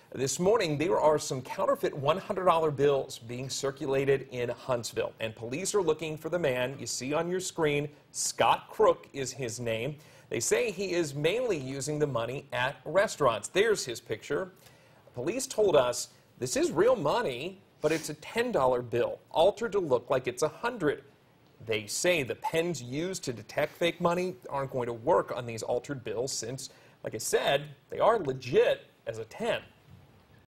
This morning, there are some counterfeit $100 bills being circulated in Huntsville, and police are looking for the man you see on your screen. Scott Crook is his name. They say he is mainly using the money at restaurants. There's his picture. Police told us this is real money, but it's a $10 bill, altered to look like it's $100. They say the pens used to detect fake money aren't going to work on these altered bills since, like I said, they are legit as a 10.